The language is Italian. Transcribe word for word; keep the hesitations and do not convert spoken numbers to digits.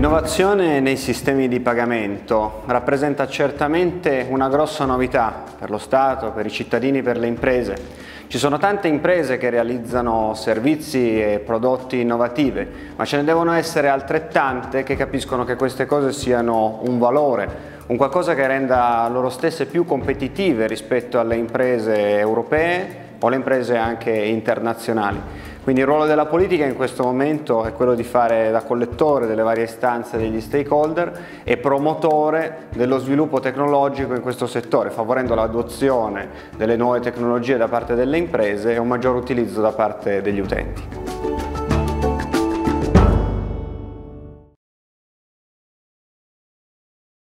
L'innovazione nei sistemi di pagamento rappresenta certamente una grossa novità per lo Stato, per i cittadini, per le imprese. Ci sono tante imprese che realizzano servizi e prodotti innovativi, ma ce ne devono essere altrettante che capiscono che queste cose siano un valore, un qualcosa che renda loro stesse più competitive rispetto alle imprese europee o le imprese anche internazionali. Quindi il ruolo della politica in questo momento è quello di fare da collettore delle varie istanze degli stakeholder e promotore dello sviluppo tecnologico in questo settore, favorendo l'adozione delle nuove tecnologie da parte delle imprese e un maggior utilizzo da parte degli utenti.